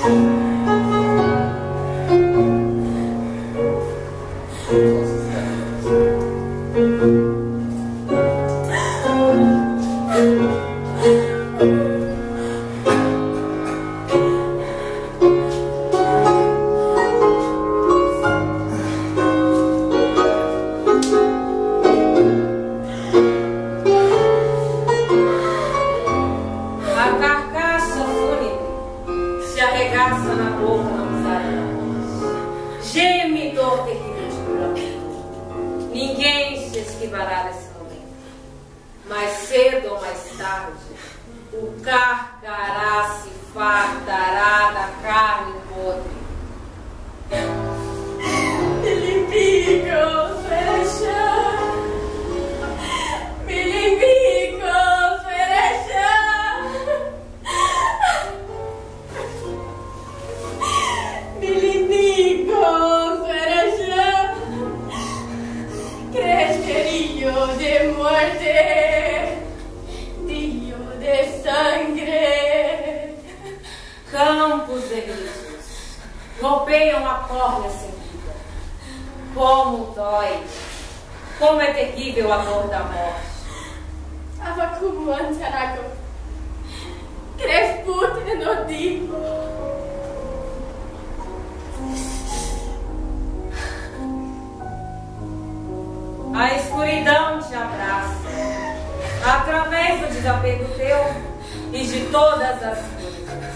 A escuridão te abraça, através do desapego teu e de todas as coisas.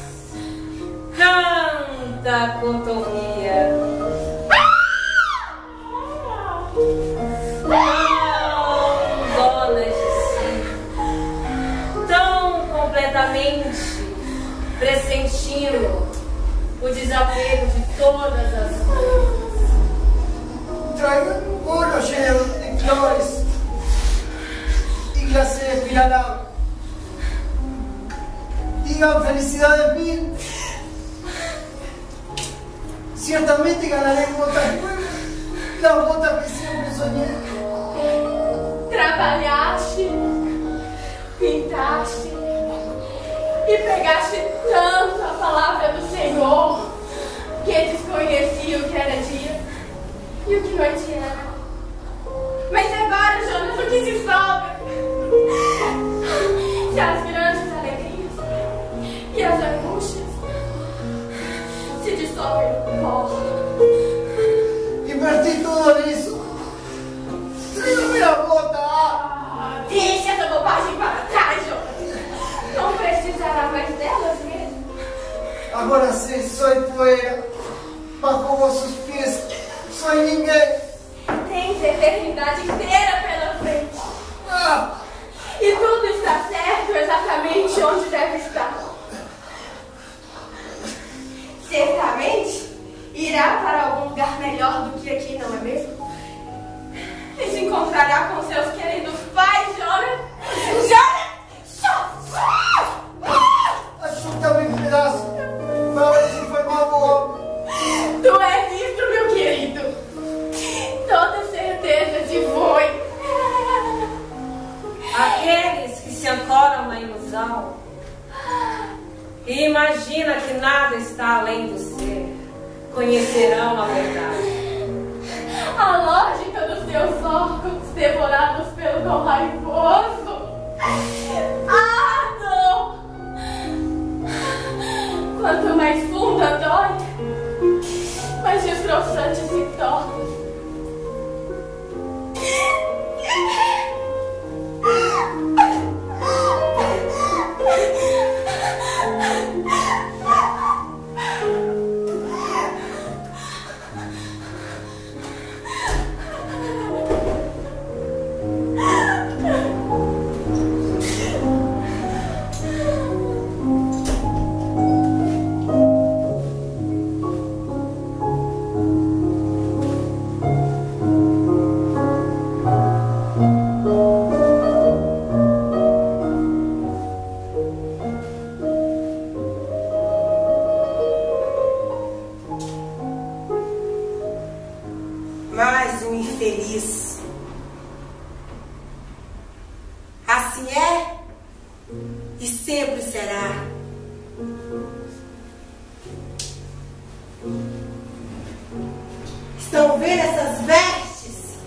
Canta, cotovia. Tão donas de si, tão completamente pressentindo o desapego de todas as coisas. Traigan un bolo lleno de flores y glacé espiralado. Digan felicidades mil. Ciertamente ganaré botas nuevas, las botas que siempre soñé. Trabalhaste, pintaste e pregaste tanto a palavra do Senhor que desconhecia o que era dia e o que noite era. Mas agora, Jonas, o que se sobra? Se as grandes alegrias e as angústias se dissolvem no pó. Invertí todo nisso. Tráigame a bota. Deixa essa bobagem para trás, Jonas. Não precisará mais delas mesmo. Agora sim, soy poeira. Bajo vossos pies, soy ninguém. Tens a eternidade inteira pela frente. Ah, E tudo está certo exatamente onde deve estar. Certamente irá para algum lugar melhor do que aqui, não é mesmo? E se encontrará com seus queridos pais, Jonas. ajuda-me um pedaço. Maurício foi mal bom. Tu és isto, meu querido. Toda certeza te foi. Aqueles que se ancoram na ilusão e imagina que nada está além do ser, conhecerão a verdade. A lógica dos teus órgãos devorados pelo dom raivoso. Dor! Quanto mais funda dói, mais destroçante se torna. Mais um infeliz. Assim é e sempre será. vendo essas vestes?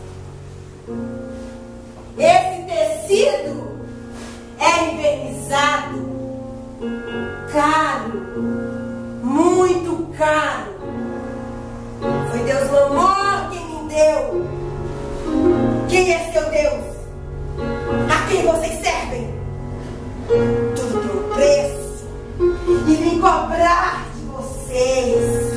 Esse tecido é envernizado, caro, muito caro. Foi Deus Mamor quem me deu. Quem é seu Deus? A quem vocês servem? Tudo tem um preço e vim cobrar de vocês.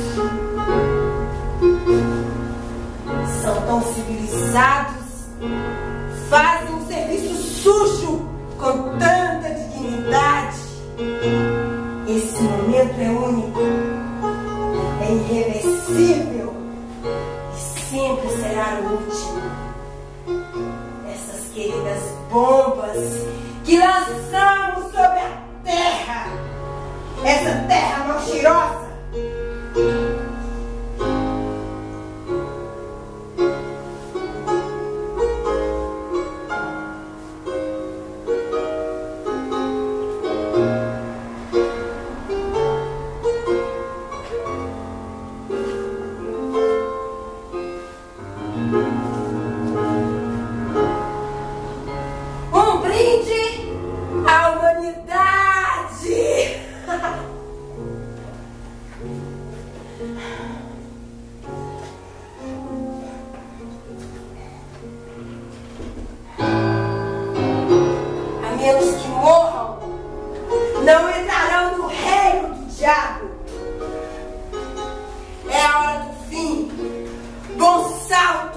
São tão civilizados, fazem um serviço sujo com tanta dignidade. Esse momento é único, é irreversível e sempre será o último. Essas queridas bombas que lançamos sobre a terra, essa terra mal cheirosa, menos que morram, não entrarão no reino do diabo. É a hora do fim. Bom salto.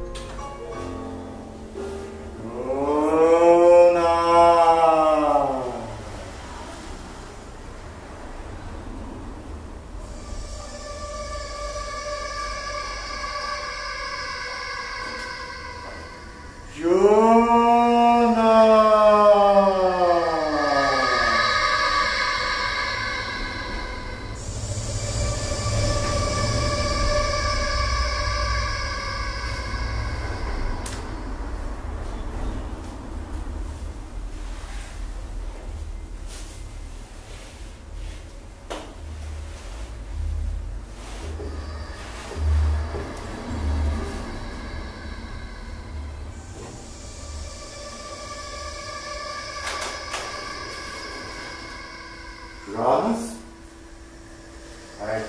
Jonas? Ai.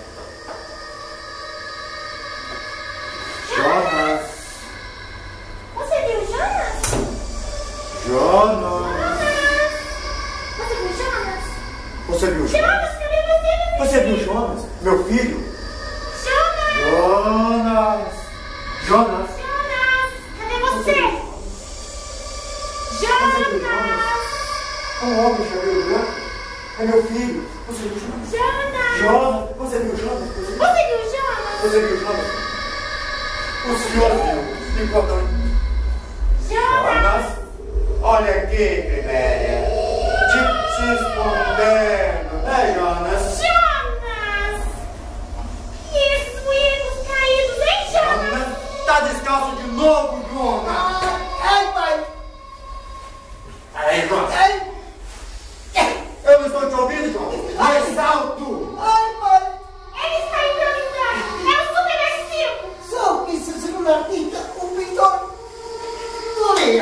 Jonas? Você viu Jonas? Jonas? Você viu Jonas? Você viu Jonas? Jonas, cadê você? Você viu Jonas? Meu filho? Jonas! Jonas? Jonas? Jonas! Cadê você? Você viu Jonas? Jonas! Um homem de cabelo branco? É meu filho. Você viu Jonas? Jonas! Jonas? Você viu Jonas? Você viu Jonas? Você viu Jonas? O senhor viu? Importante. Jonas! Olha aqui, Priméria. Te escondendo, né, Jonas? Jonas! E esses moinhos caídos, hein, Jonas? Tá descalço de novo, Jonas. Ai, pai! Aí, Jonas. Ai! Eu não estou te ouvindo, Jonas. Mais alto. Ai, pai! Ele está improvisando! É o subversivo! Só que se você não artista, o pintor. Olha,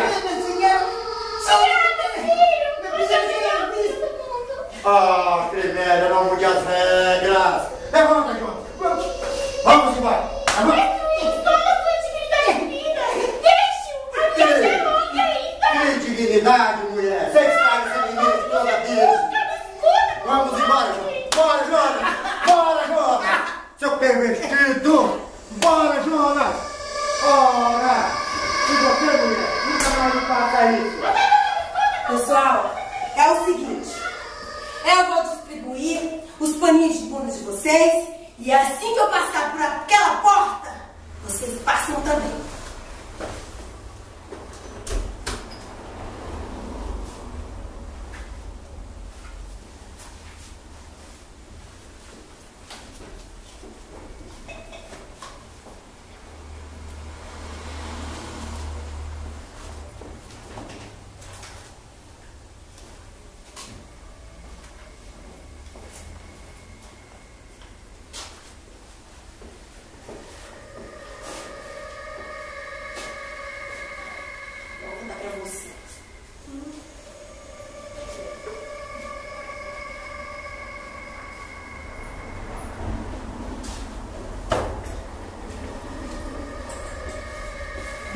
Ah, Priméria, não mude as regras. Levanta, Jonas. Vamos embora. Levanta. Que dignidade, mulher. Você está esse menino toda vez. Vamos embora, Jonas. Bora, Jonas. Bora, Jonas. Seu pervertido. Bora, Jonas. Ora. E você, mulher, nunca mais me faça isso. Pessoal, é o seguinte. Eu vou distribuir os paninhos de bunda de vocês. E assim que eu passar por aquela porta, vocês passam também.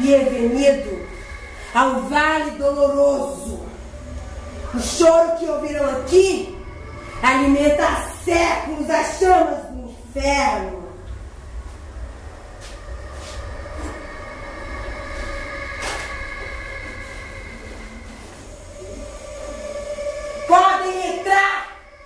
Bem-vindo ao Vale Doloroso. O choro que ouviram aqui alimenta há séculos as chamas do inferno. Podem entrar!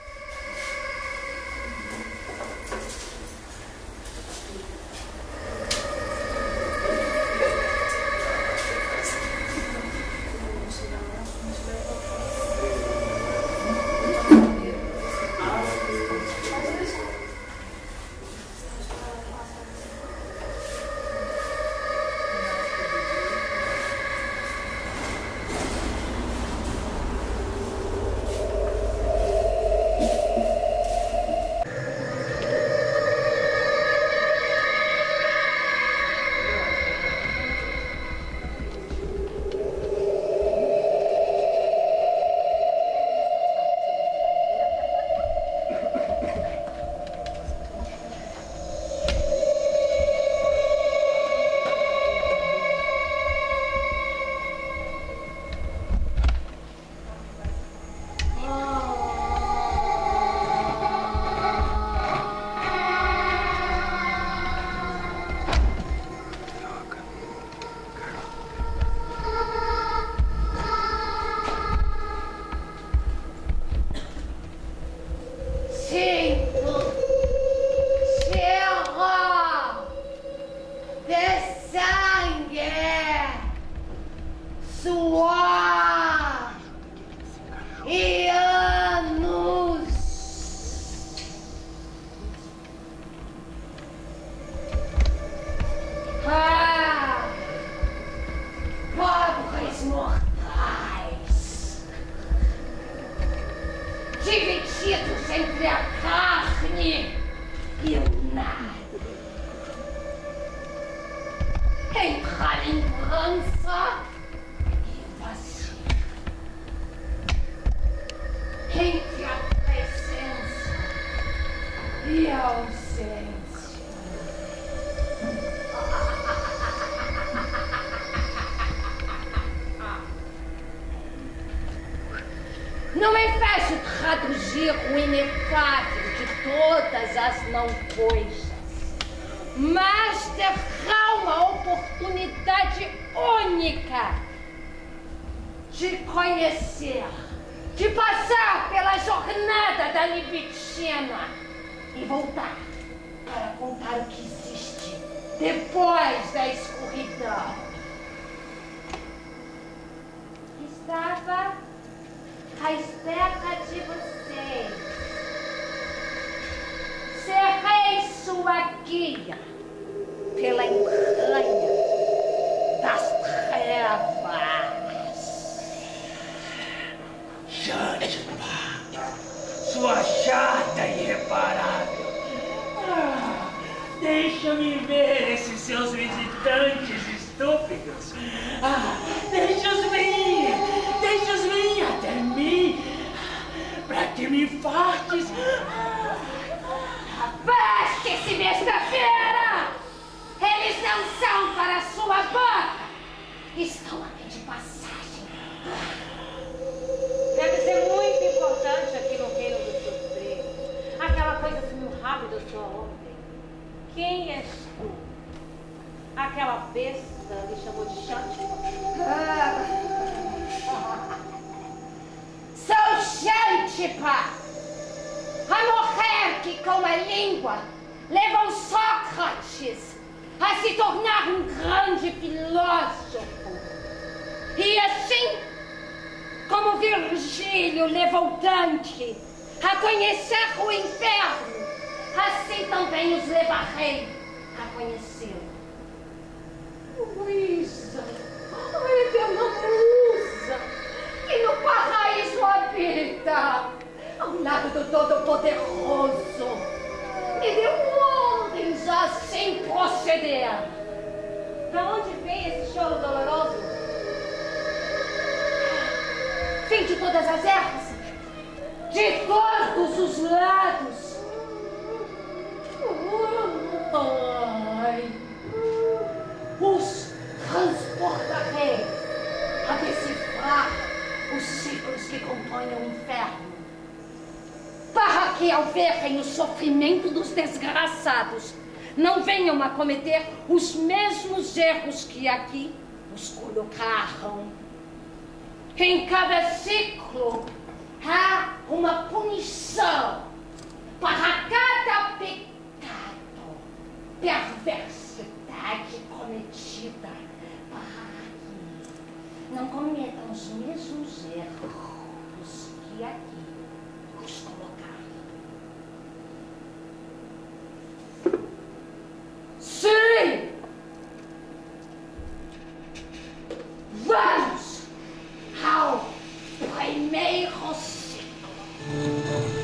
Divididos entre a carne e o nada. Entre a lembrança e o vazio. Entre a presença e a ausência. Não me faz traduzir o inefável de todas as não coisas, mas terá uma oportunidade única de conhecer, de passar pela jornada da Libitina e voltar para contar o que existe depois da escuridão. Estava à espera de vocês. Serei sua guia pela entranha das trevas. Jantipa, sua chata irreparável. Deixa-me ver esses seus visitantes estúpidos. Deixa-os vir até mim, para que me infartes. Afaste-se, besta-feira! Eles não são para sua boca. Estão aqui de passagem. Deve ser muito importante aqui no reino do sofrer. Aquela coisa sumiu rápido só ontem. Quem és tu? Aquela besta me chamou de Jantipa. Sou Jantipa, a mulher que com a língua levou Sócrates a se tornar um grande filósofo. E assim como Virgílio levou Dante a conhecer o inferno, assim também os levarei a conhecê-lo. Luísa, eterna musa, que no paraíso habita, ao lado do Todo-Poderoso, me deu ordens a assim proceder. Da onde vem esse choro doloroso? Vem de todas as ervas, de todos os lados. Ai, os verem o sofrimento dos desgraçados, não venham a cometer os mesmos erros que aqui os colocaram. Em cada ciclo há uma punição para cada pecado, perversidade cometida. Não cometam os mesmos erros que aqui os colocaram. Sim! Vamos ao primeiro ciclo.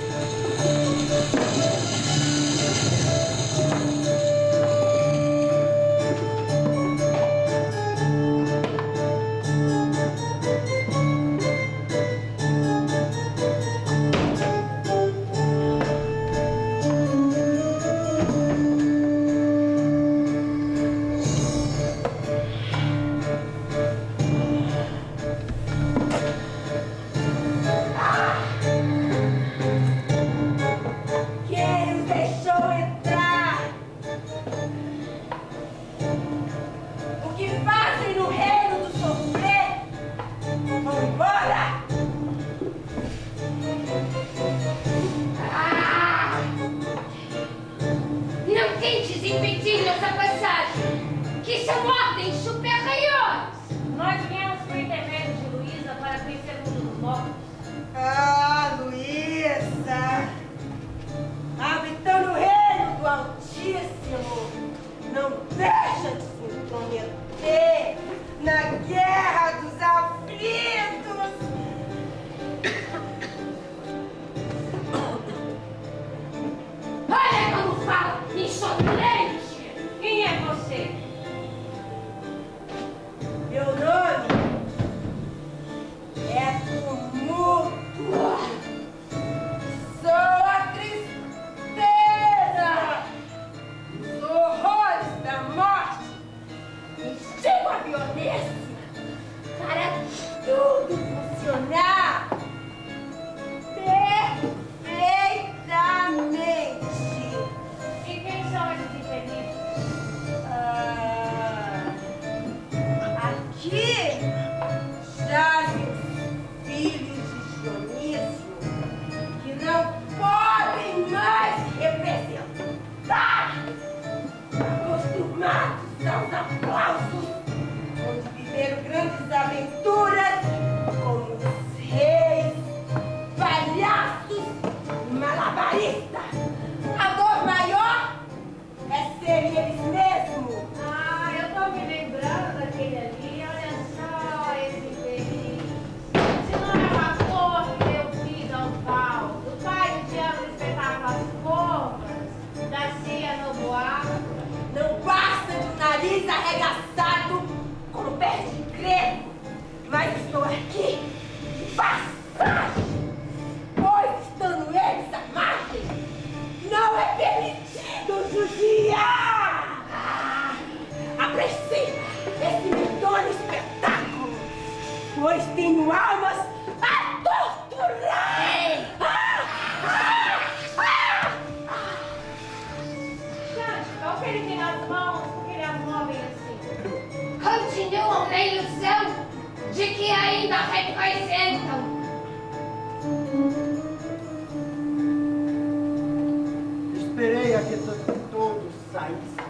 Esperei a que todos saíssem.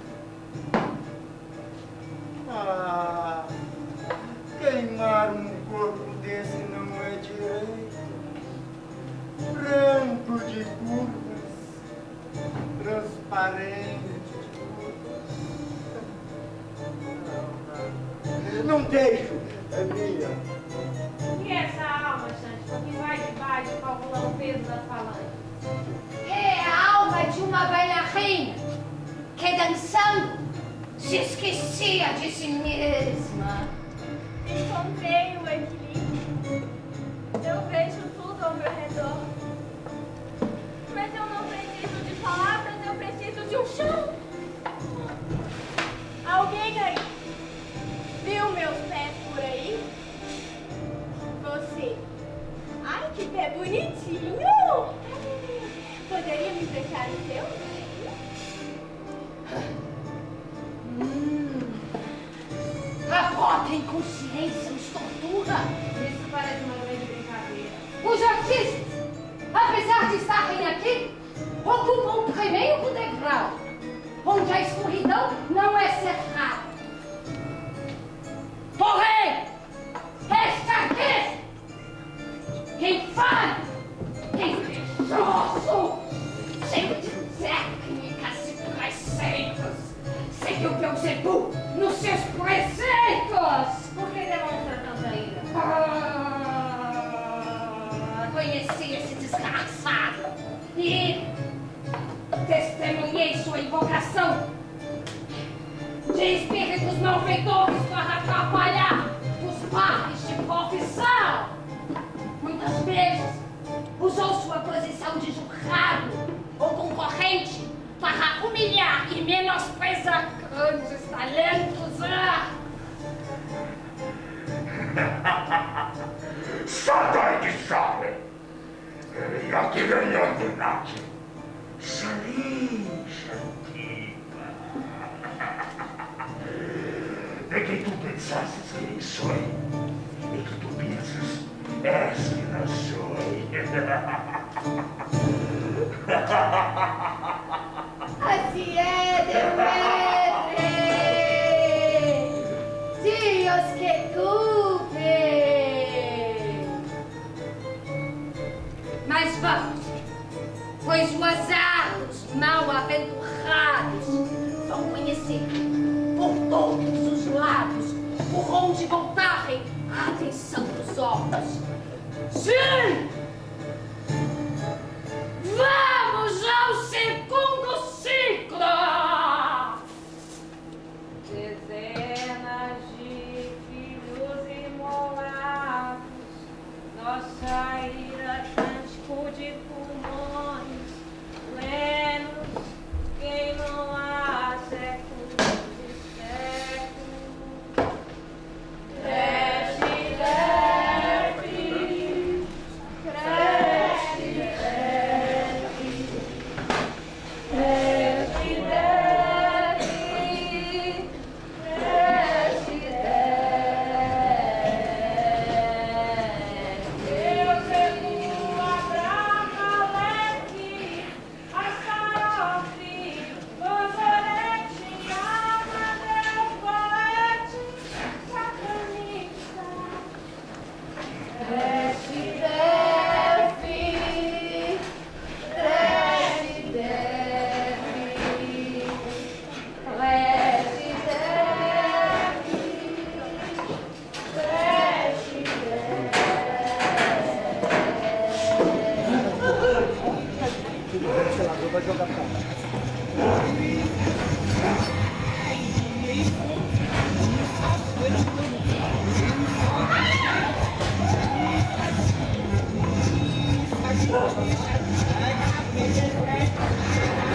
Queimar um corpo desse não é direito. Branco de curvas, transparente de curvas. Não deixo, é minha. E essa alma, Xande, que vai de baixo calcular o peso da falange? É a alma de uma bailarina que, dançando, se esquecia de si mesma. Encontrei o equilíbrio. Eu vejo tudo ao meu redor. Mas eu não preciso de palavras, eu preciso de um chão. Alguém aí viu meus pés por aí? Você. Ai, que pé bonitinho! Vou tem consciência nos tortura. Isso parece uma grande brincadeira. Os artistas, apesar de estarem aqui, ocupam o primeiro degrau, onde a escuridão não é cercada. Porém, esta aqui, quem fala, quem preguiçoso, cheio de técnicas e preceitos, seguiu Beelzebub nos seus preceitos. Por que demonstra tanta ira? Conheci esse desgraçado e testemunhei sua invocação de espíritos malfeitores para atrapalhar os pares de profissão. Muitas vezes usou sua posição de julgado ou concorrente para humilhar e menosprezar grandes talentos. Sadai de Sale! Yaki ganhando Naki! Salim Shantipa! É que tu pensasses que sou, e que tu pensas, és que não sou. Así es, Demetre. Dios que cupe. Mas vamos, pois os azados mal-aventurados vão conhecer por todos os lados, por onde voltarem, a atenção dos homens. Sim! Vamos ao segundo ciclo! Dezenas de filhos imolados, nossa ira cântico de pulmões plenos, queimam há séculos e séculos. Cresce, desce, cresce, desce, cresce, desce, cresce, desce. Beelzebub, Abramelec, Astaroth, Bozorete, Amadeu, Colete, Satanista. Cresce, desce, cresce, desce, cresce, Vai jogar pra lá. Thank you.